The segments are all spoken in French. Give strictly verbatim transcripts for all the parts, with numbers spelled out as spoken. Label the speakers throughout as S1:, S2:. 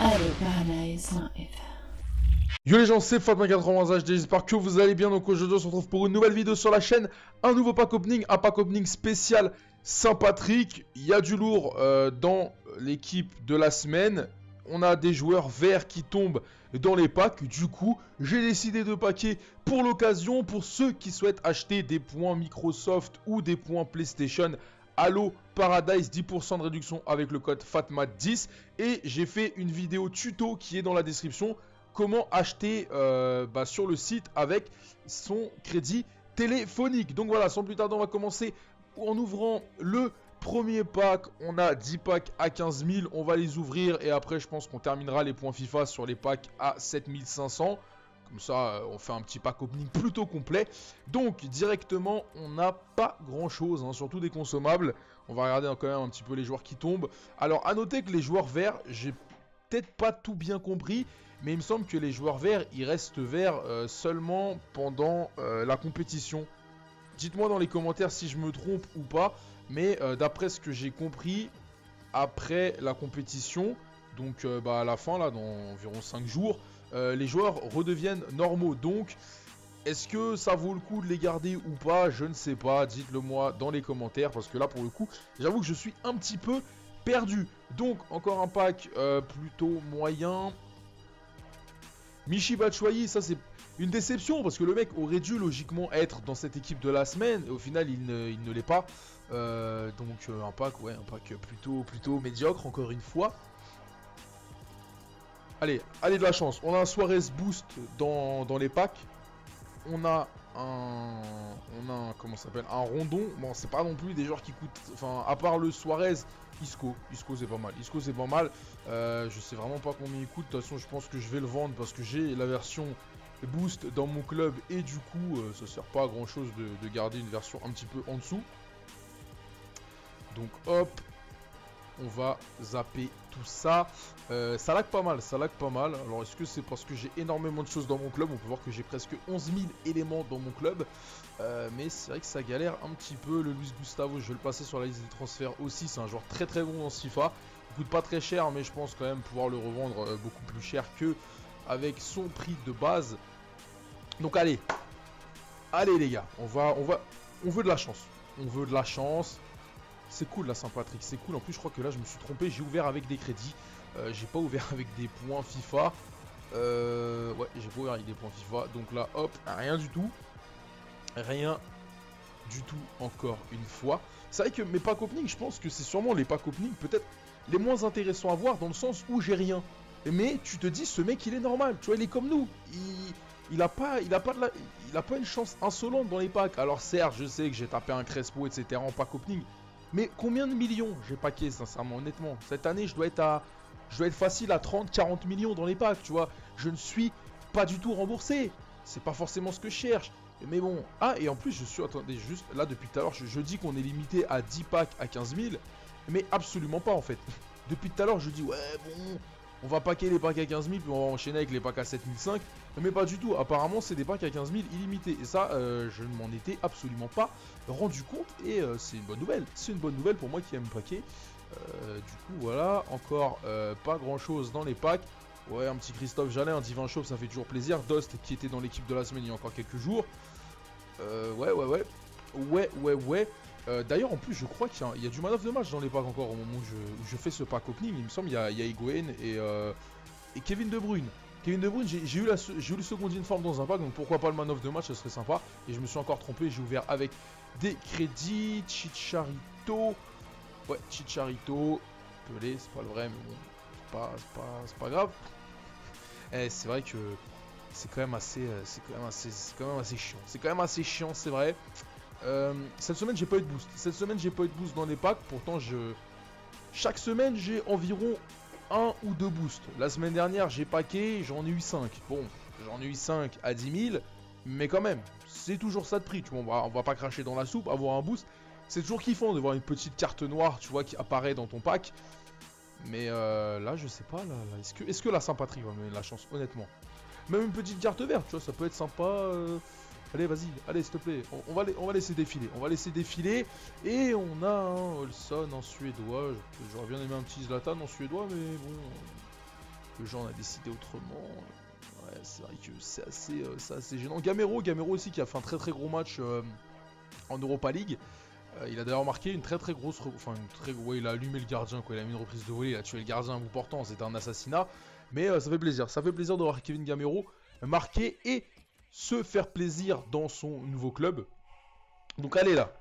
S1: Allez, Paradise Live.
S2: Yo les gens, c'est Fatma quatre-vingts H D, j'espère que vous allez bien. Donc aujourd'hui on se retrouve pour une nouvelle vidéo sur la chaîne. Un nouveau pack opening, un pack opening spécial Saint-Patrick. Il y a du lourd euh, dans l'équipe de la semaine. On a des joueurs verts qui tombent dans les packs. Du coup, j'ai décidé de packer pour l'occasion. Pour ceux qui souhaitent acheter des points Microsoft ou des points PlayStation, Halo Paradise, dix pour cent de réduction avec le code Fatma dix. Et j'ai fait une vidéo tuto qui est dans la description. Comment acheter euh, bah, sur le site avec son crédit téléphonique. Donc voilà, sans plus tarder, on va commencer en ouvrant le premier pack. On a dix packs à quinze mille, on va les ouvrir et après je pense qu'on terminera les points FIFA sur les packs à sept mille cinq cents. Comme ça, on fait un petit pack opening plutôt complet. Donc directement, on n'a pas grand chose, hein, surtout des consommables. On va regarder quand même un petit peu les joueurs qui tombent. Alors à noter que les joueurs verts, j'ai peut-être pas tout bien compris, mais il me semble que les joueurs verts, ils restent verts euh, seulement pendant euh, la compétition. Dites-moi dans les commentaires si je me trompe ou pas, mais euh, d'après ce que j'ai compris, après la compétition, donc euh, bah, à la fin, là, dans environ cinq jours, euh, les joueurs redeviennent normaux. Donc, est-ce que ça vaut le coup de les garder ou pas? Je ne sais pas, dites-le moi dans les commentaires, parce que là, pour le coup, j'avoue que je suis un petit peu perdu. Donc, encore un pack euh, plutôt moyen. Michy Batshuayi, ça c'est une déception parce que le mec aurait dû logiquement être dans cette équipe de la semaine et au final il ne, il ne l'est pas. Euh, donc euh, un pack, ouais, un pack plutôt, plutôt médiocre encore une fois. Allez, allez de la chance. On a un Suarez boost dans, dans les packs. On a un, on a un, comment ça s'appelle, un Rondon. Bon, c'est pas non plus des joueurs qui coûtent, enfin, à part le Suarez, Isco. Isco c'est pas mal. Isco c'est pas mal. Euh, je sais vraiment pas combien il coûte. De toute façon, je pense que je vais le vendre parce que j'ai la version boost dans mon club et du coup, euh, ça sert pas à grand chose de, de garder une version un petit peu en dessous. Donc hop. On va zapper tout ça. Euh, ça lag pas mal, ça lag pas mal. Alors est-ce que c'est parce que j'ai énormément de choses dans mon club? On peut voir que j'ai presque onze mille éléments dans mon club. Euh, mais c'est vrai que ça galère un petit peu. Le Luis Gustavo, je vais le passer sur la liste des transferts aussi. C'est un joueur très très bon dans ce FIFA. Il coûte pas très cher, mais je pense quand même pouvoir le revendre euh, beaucoup plus cher que avec son prix de base. Donc allez. Allez les gars, on va, on va, on veut de la chance. On veut de la chance. C'est cool la Saint-Patrick, c'est cool. En plus, je crois que là, je me suis trompé. J'ai ouvert avec des crédits. Euh, j'ai pas ouvert avec des points FIFA. Euh, ouais, j'ai pas ouvert avec des points FIFA. Donc là, hop, rien du tout. Rien du tout encore une fois. C'est vrai que mes packs opening, je pense que c'est sûrement les packs opening peut-être les moins intéressants à voir dans le sens où j'ai rien. Mais tu te dis, ce mec, il est normal. Tu vois, il est comme nous. Il... Il a pas, il a pas de la, il a pas une chance insolente dans les packs. Alors certes, je sais que j'ai tapé un Crespo, et cetera en pack opening. Mais combien de millions j'ai packé, sincèrement, honnêtement? Cette année, je dois être à, je dois être facile à trente, quarante millions dans les packs, tu vois. Je ne suis pas du tout remboursé. C'est pas forcément ce que je cherche. Mais bon, ah, et en plus, je suis, attendez, juste là, depuis tout à l'heure, je, je dis qu'on est limité à dix packs à quinze mille. Mais absolument pas, en fait. Depuis tout à l'heure, je dis, ouais, bon, on va packer les packs à quinze mille, puis on va enchaîner avec les packs à sept mille cinq. Mais pas du tout. Apparemment, c'est des packs à quinze mille illimités. Et ça, euh, je ne m'en étais absolument pas rendu compte. Et euh, c'est une bonne nouvelle. C'est une bonne nouvelle pour moi qui aime packer. Euh, du coup, voilà. Encore euh, pas grand-chose dans les packs. Ouais, un petit Christophe Jallet, un Divin Chauve, ça fait toujours plaisir. Dost, qui était dans l'équipe de la semaine il y a encore quelques jours. Euh, ouais, ouais, ouais. Ouais, ouais, ouais. Euh, D'ailleurs, en plus, je crois qu'il y, y a du man of the match dans les packs encore au moment où je, où je fais ce pack opening. Il me semble qu'il y, y a Higuaín et, euh, et Kevin De Bruyne. Kevin De Bruyne, j'ai eu, eu le second informe dans un pack, donc pourquoi pas le man of the match, ça serait sympa. Et je me suis encore trompé, j'ai ouvert avec des crédits. Chicharito. Ouais, Chicharito. Pelé, c'est pas le vrai, mais bon, c'est pas, pas, pas grave. Eh, c'est vrai que c'est quand même assez, c'est quand même assez, c'est quand même assez chiant. C'est quand même assez chiant, c'est vrai. Euh, cette semaine j'ai pas eu de boost. Cette semaine j'ai pas eu de boost dans les packs. Pourtant je... chaque semaine j'ai environ un ou deux boosts. La semaine dernière j'ai packé, j'en ai eu cinq. Bon, j'en ai eu cinq à dix mille. Mais quand même, c'est toujours ça de prix. Tu vois, on va, on va pas cracher dans la soupe. Avoir un boost, c'est toujours kiffant de voir une petite carte noire, tu vois, qui apparaît dans ton pack. Mais euh, là je sais pas, là, là, est-ce que, est-ce que la Saint-Patrick va me donner la chance, honnêtement? Même une petite carte verte, tu vois, ça peut être sympa. euh... Allez, vas-y, allez, s'il te plaît. On, on, va, on va laisser défiler. On va laisser défiler. Et on a un Olson en suédois. J'aurais bien aimé un petit Zlatan en suédois, mais bon. Le genre on a décidé autrement. Ouais, c'est vrai que c'est assez, euh, assez gênant. Gamero, Gamero aussi qui a fait un très très gros match euh, en Europa League. Euh, il a d'ailleurs marqué une très très grosse... Enfin, une très... ouais, il a allumé le gardien, quoi. Il a mis une reprise de volée, il a tué le gardien à bout portant. C'était un assassinat. Mais euh, ça fait plaisir. Ça fait plaisir de voir Kevin Gamero marquer et se faire plaisir dans son nouveau club. Donc allez là.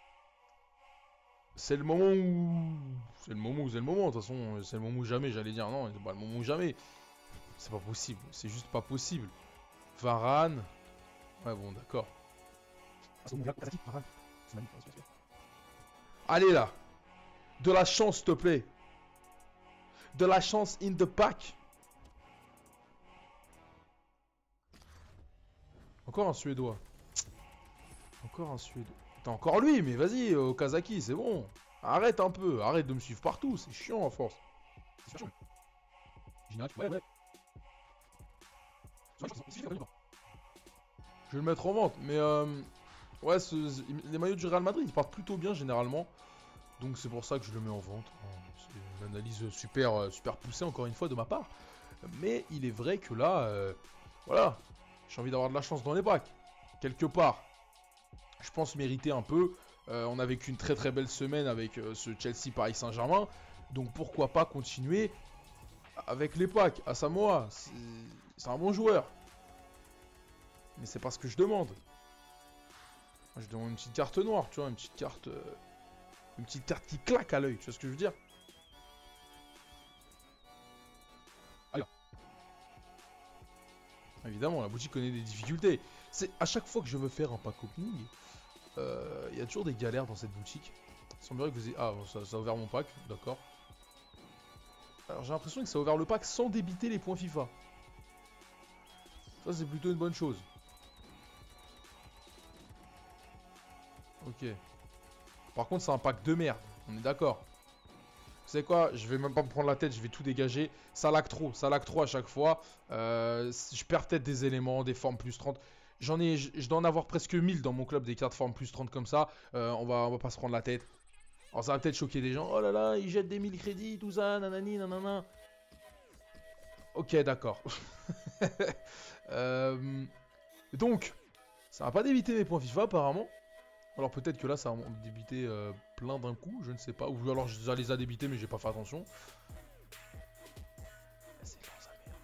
S2: C'est le moment où... C'est le moment où c'est le moment. De toute façon, c'est le moment où jamais, j'allais dire. Non, c'est pas le moment où jamais. C'est pas possible. C'est juste pas possible. Varane. Ouais, bon, d'accord. Allez là. De la chance, s'il te plaît. De la chance in the pack. Encore un Suédois. Encore un Suédois. T'as encore lui, mais vas-y, euh, Okazaki, c'est bon. Arrête un peu, arrête de me suivre partout, c'est chiant à force. C'est chiant. Ouais, ouais. Je vais le mettre en vente, mais euh, ouais, ce, les maillots du Real Madrid, ils partent plutôt bien généralement. Donc c'est pour ça que je le mets en vente. C'est une analyse super, super poussée encore une fois de ma part. Mais il est vrai que là, euh, voilà, j'ai envie d'avoir de la chance dans les packs. Quelque part. Je pense mériter un peu. Euh, on a vécu une très très belle semaine avec euh, ce Chelsea Paris Saint-Germain. Donc pourquoi pas continuer avec les packs. Asamoah, c'est un bon joueur. Mais c'est pas ce que je demande. Moi, je demande une petite carte noire, tu vois, une petite carte... Euh, une petite carte qui claque à l'œil, tu vois ce que je veux dire? Allez. Évidemment, la boutique connaît des difficultés. C'est à chaque fois que je veux faire un pack opening, il euh, y a toujours des galères dans cette boutique. Il semblerait que vous ayez... Ah, bon, ça, ça a ouvert mon pack, d'accord. Alors j'ai l'impression que ça a ouvert le pack sans débiter les points FIFA. Ça c'est plutôt une bonne chose. Ok. Par contre c'est un pack de merde, on est d'accord. Vous savez quoi, je vais même pas me prendre la tête, je vais tout dégager. Ça lag trop, ça lag trop à chaque fois. Euh, je perds peut-être des éléments, des formes plus trente. J'en ai, je, je dois en avoir presque mille dans mon club, des cartes formes plus trente comme ça. Euh, on, va, on va pas se prendre la tête. Alors ça va peut-être choquer des gens. Oh là là, ils jettent des mille crédits, tout ça, nanani, nanana. Ok, d'accord. euh, donc, ça va pas débiter mes points FIFA apparemment. Alors peut-être que là, ça va débiter euh, plein d'un coup, je ne sais pas. Ou alors ça les a débités, mais j'ai pas fait attention. C'est dans sa merde.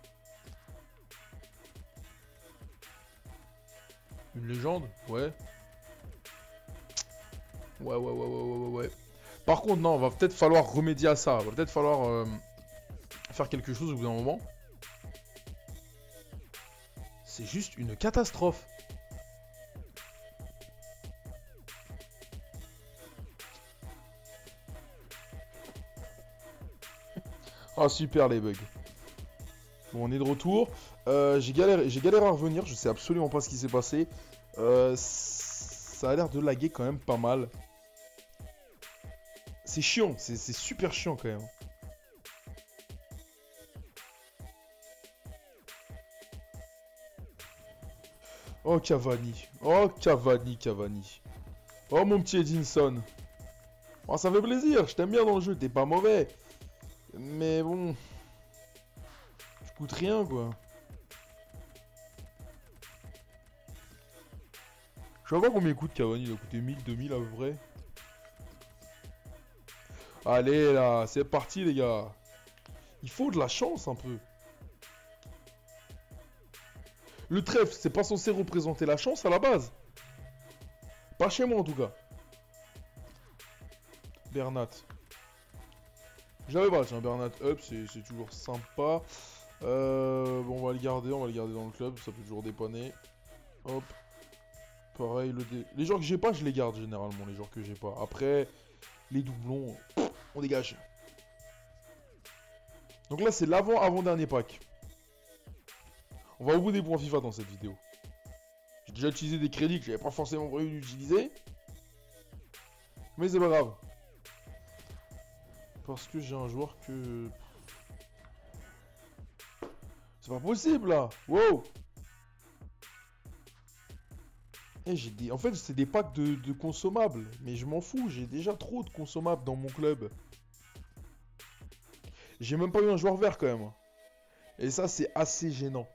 S2: Une légende? Ouais. Ouais, ouais, ouais, ouais, ouais, ouais, ouais. Par contre, non, va peut-être falloir remédier à ça. Va peut-être falloir euh, faire quelque chose au bout d'un moment. C'est juste une catastrophe. Ah super les bugs. Bon on est de retour. Euh, j'ai galéré, j'ai galéré à revenir, je sais absolument pas ce qui s'est passé. Euh, ça a l'air de laguer quand même pas mal. C'est chiant, c'est super chiant quand même. Oh Cavani, oh Cavani, Cavani. Oh mon petit Edinson. Oh, ça fait plaisir, je t'aime bien dans le jeu, t'es pas mauvais. Mais bon... Tu coûtes rien quoi. Je sais pas combien il coûte Cavani, il doit coûter mille, deux mille à peu près. Allez là, c'est parti les gars. Il faut de la chance un peu. Le trèfle, c'est pas censé représenter la chance à la base. Pas chez moi en tout cas. Bernat. J'avais pas, tiens, Bernat up, c'est toujours sympa. Euh, bon, on va le garder, on va le garder dans le club, ça peut toujours dépanner. Hop. Pareil, le dé... les joueurs que j'ai pas, je les garde généralement, les joueurs que j'ai pas. Après, les doublons, on dégage. Donc là, c'est l'avant-avant-dernier pack. On va au bout des points FIFA dans cette vidéo. J'ai déjà utilisé des crédits que j'avais pas forcément prévu d'utiliser. Mais c'est pas grave. Parce que j'ai un joueur que... C'est pas possible là. Wow. Eh, j'ai des... En fait, c'est des packs de, de consommables. Mais je m'en fous, j'ai déjà trop de consommables dans mon club. J'ai même pas eu un joueur vert quand même. Et ça, c'est assez gênant.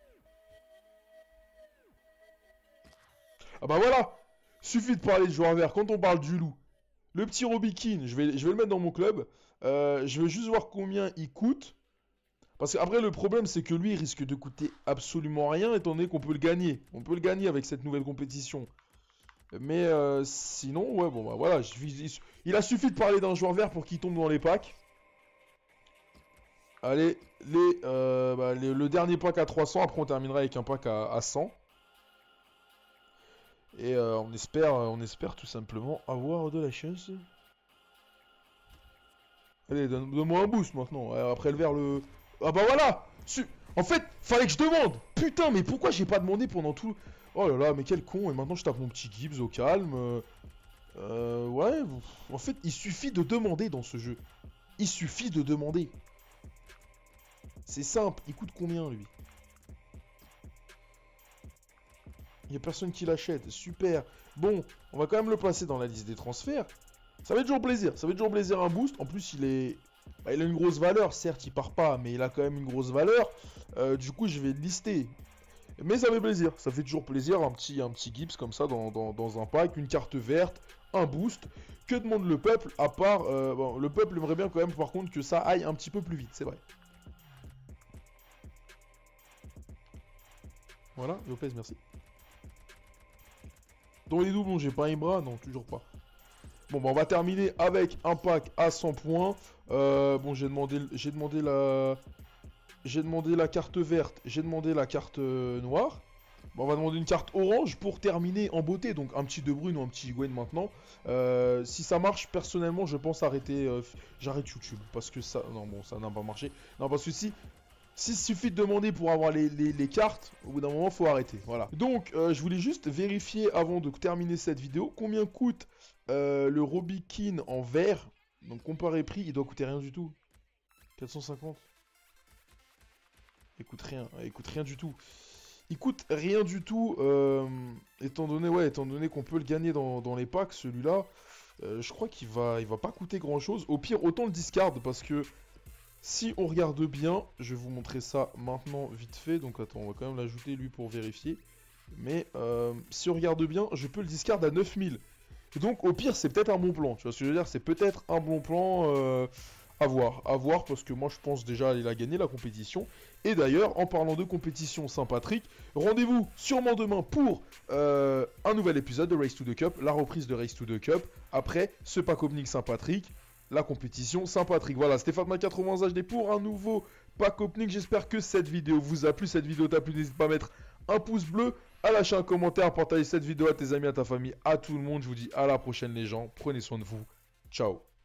S2: Ah bah voilà. Suffit de parler de joueur vert. Quand on parle du loup, le petit Robikin, je vais, je vais le mettre dans mon club. Euh, je veux juste voir combien il coûte. Parce qu'après, le problème, c'est que lui, il risque de coûter absolument rien, étant donné qu'on peut le gagner. On peut le gagner avec cette nouvelle compétition. Mais euh, sinon, ouais, bon, bah voilà. Je, il, il a suffi de parler d'un joueur vert pour qu'il tombe dans les packs. Allez, les, euh, bah, les, le dernier pack à trois cents. Après, on terminera avec un pack à, à cent. Et euh, on espère, on espère tout simplement avoir de la chance. Allez, donne-moi un boost maintenant. Après le vert, le... Ah bah voilà. En fait, fallait que je demande. Putain, mais pourquoi j'ai pas demandé pendant tout... Oh là là, mais quel con. Et maintenant, je tape mon petit Gibbs au calme. Euh, euh, ouais, en fait, il suffit de demander dans ce jeu. Il suffit de demander. C'est simple. Il coûte combien, lui? Il n'y a personne qui l'achète. Super. Bon, on va quand même le placer dans la liste des transferts. Ça va être toujours plaisir. Ça va être toujours plaisir un boost. En plus, il est... Bah, il a une grosse valeur. Certes, il part pas, mais il a quand même une grosse valeur. Euh, du coup, je vais le lister. Mais ça fait plaisir. Ça fait toujours plaisir. Un petit, un petit Gibbs comme ça dans, dans, dans un pack. Une carte verte. Un boost. Que demande le peuple? À part... Euh, bon, le peuple aimerait bien quand même, par contre, que ça aille un petit peu plus vite. C'est vrai. Voilà. Lopez, merci. Dans les doublons, j'ai pas Ibra? Non, toujours pas. Bon, bah on va terminer avec un pack à cent points. Euh, bon, j'ai demandé, j'ai demandé la... J'ai demandé la carte verte, j'ai demandé la carte euh, noire. Bon, on va demander une carte orange pour terminer en beauté. Donc un petit De Bruyne ou un petit Higuaín maintenant. Euh, si ça marche, personnellement, je pense arrêter... Euh, J'arrête YouTube. Parce que ça... Non, bon, ça n'a pas marché. Non, parce que si... S'il suffit de demander pour avoir les, les, les cartes, au bout d'un moment, il faut arrêter. Voilà. Donc, euh, je voulais juste vérifier avant de terminer cette vidéo combien coûte euh, le Robikin en vert. Donc, comparé prix, il doit coûter rien du tout. quatre cent cinquante. Il coûte rien. Il coûte rien du tout. Il coûte rien du tout, euh, étant donné, ouais, étant donné qu'on peut le gagner dans, dans les packs, celui-là. Euh, je crois qu'il va, il va pas coûter grand-chose. Au pire, autant le discard parce que... Si on regarde bien, je vais vous montrer ça maintenant vite fait. Donc attends, on va quand même l'ajouter lui pour vérifier. Mais euh, si on regarde bien, je peux le discard à neuf mille. Et donc au pire, c'est peut-être un bon plan. Tu vois ce que je veux dire? C'est peut-être un bon plan euh, à voir. À voir parce que moi je pense déjà il a gagné la compétition. Et d'ailleurs, en parlant de compétition Saint-Patrick, rendez-vous sûrement demain pour euh, un nouvel épisode de Race to the Cup. La reprise de Race to the Cup. Après ce pack opening Saint-Patrick. La compétition Saint-Patrick. Voilà, c'était Fatma quatre-vingts H D pour un nouveau pack opening. J'espère que cette vidéo vous a plu. Cette vidéo t'a plu, n'hésite pas à mettre un pouce bleu, à lâcher un commentaire, à partager cette vidéo à tes amis, à ta famille, à tout le monde. Je vous dis à la prochaine les gens. Prenez soin de vous. Ciao.